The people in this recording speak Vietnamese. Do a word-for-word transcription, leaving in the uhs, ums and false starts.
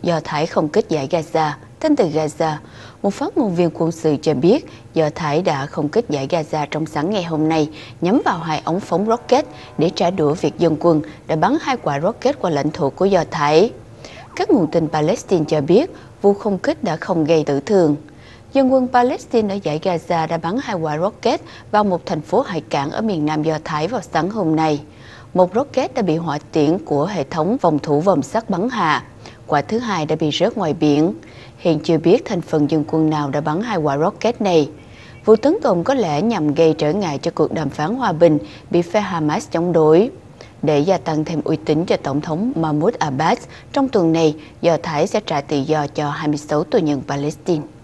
Do Thái không kích giải Gaza. Tin từ Gaza, một phát ngôn viên quân sự cho biết Do Thái đã không kích giải Gaza trong sáng ngày hôm nay nhắm vào hai ống phóng rocket để trả đũa việc dân quân đã bắn hai quả rocket qua lãnh thổ của Do Thái. Các nguồn tin Palestine cho biết vụ không kích đã không gây tử thương. Dân quân Palestine ở giải Gaza đã bắn hai quả rocket vào một thành phố hải cảng ở miền nam Do Thái vào sáng hôm nay. Một rocket đã bị hỏa tiễn của hệ thống phòng thủ vòm sắt bắn hạ. Quả thứ hai đã bị rớt ngoài biển. Hiện chưa biết thành phần dân quân nào đã bắn hai quả rocket này. Vụ tấn công có lẽ nhằm gây trở ngại cho cuộc đàm phán hòa bình bị phe Hamas chống đối. Để gia tăng thêm uy tín cho Tổng thống Mahmoud Abbas, trong tuần này, Do Thái sẽ trả tự do cho hai mươi sáu tù nhân Palestine.